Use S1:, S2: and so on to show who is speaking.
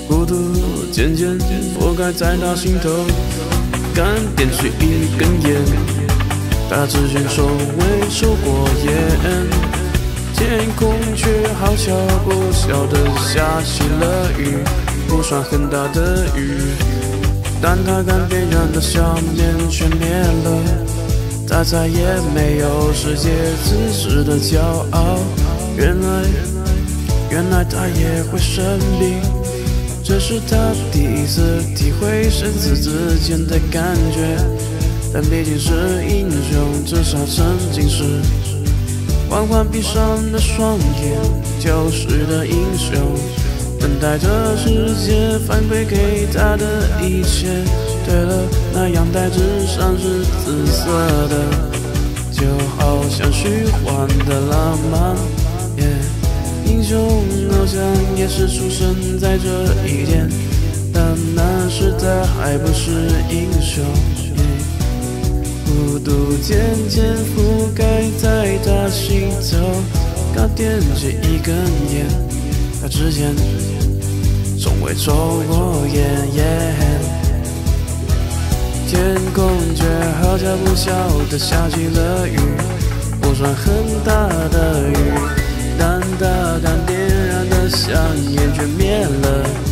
S1: 孤独渐渐覆盖在他心头，敢点起一根烟，他之前从未抽过烟。天空却好巧不巧地下起了雨，不算很大的雨，但他敢点燃的笑面却灭了，他再也没有世界自知的骄傲。原来他也会生病，这是他第一次体会生死之间的感觉，但毕竟是英雄，至少曾经是。缓缓闭上了双眼，旧时的英雄，等待着世界反馈给他的一切。对了，那阳台之上是紫色的，就好像虚幻的浪漫。英雄好像也是出生在这一天，但那时他还不是英雄。孤独渐渐覆盖在他心头，刚点起一根烟，他之前从未抽过烟。天空却好巧不巧地下起了雨，不算很大的雨，但它点燃的香烟却灭了。